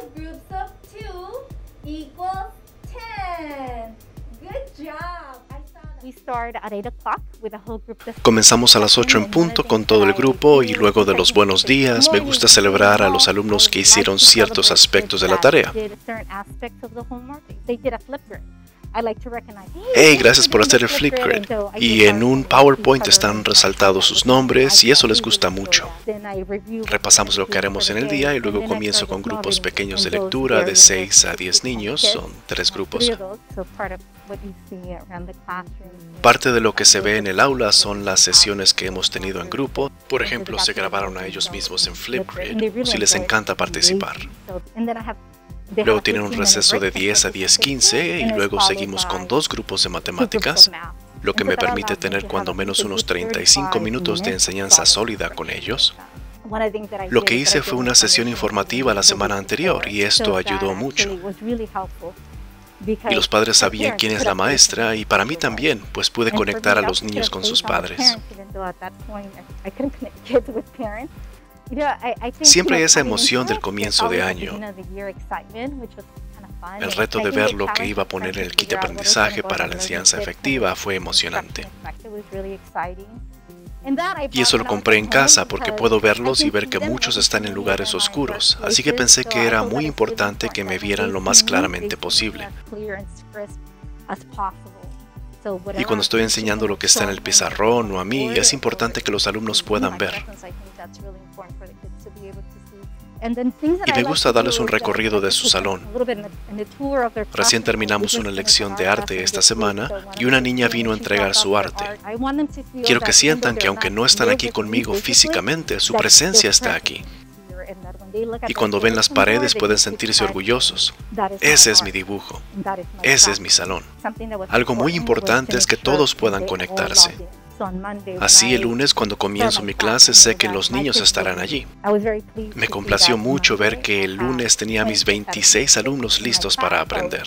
groups of 2 equals 10. Good job. We start at 8 o'clock with a whole group. Comenzamos a las 8 en punto con todo el grupo y luego de los buenos días me gusta celebrar a los alumnos que hicieron ciertos aspectos de la tarea. Hey, gracias por hacer el Flipgrid. Y en un PowerPoint están resaltados sus nombres y eso les gusta mucho. Repasamos lo que haremos en el día y luego comienzo con grupos pequeños de lectura de 6 a 10 niños, son 3 grupos. Parte de lo que se ve en el aula son las sesiones que hemos tenido en grupo. Por ejemplo, se grabaron a ellos mismos en Flipgrid, si les encanta participar. Luego tienen un receso de 10 a 10:15 y luego seguimos con 2 grupos de matemáticas, lo que me permite tener cuando menos unos 35 minutos de enseñanza sólida con ellos. Lo que hice fue una sesión informativa la semana anterior y esto ayudó mucho. Y los padres sabían quién es la maestra y para mí también, pues pude conectar a los niños con sus padres. Siempre hay esa emoción del comienzo de año, el reto de ver lo que iba a poner en el kit de aprendizaje para la enseñanza efectiva fue emocionante. Y eso lo compré en casa porque puedo verlos y ver que muchos están en lugares oscuros, así que pensé que era muy importante que me vieran lo más claramente posible. Y cuando estoy enseñando lo que está en el pizarrón o a mí, es importante que los alumnos puedan ver. Y me gusta darles un recorrido de su salón. Recién terminamos una lección de arte esta semana y una niña vino a entregar su arte. Quiero que sientan que aunque no están aquí conmigo físicamente, su presencia está aquí. Y cuando ven las paredes pueden sentirse orgullosos. Ese es mi dibujo. Ese es mi salón. Algo muy importante es que todos puedan conectarse. Así el lunes cuando comienzo mi clase sé que los niños estarán allí. Me complació mucho ver que el lunes tenía a mis 26 alumnos listos para aprender.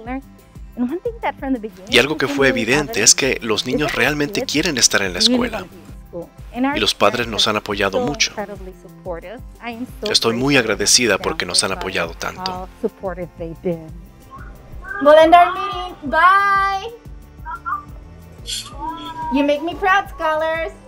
Y algo que fue evidente es que los niños realmente quieren estar en la escuela. Y los padres nos han apoyado mucho. Estoy muy agradecida porque nos han apoyado tanto. We'll end our meeting. Bye. You make me proud, scholars.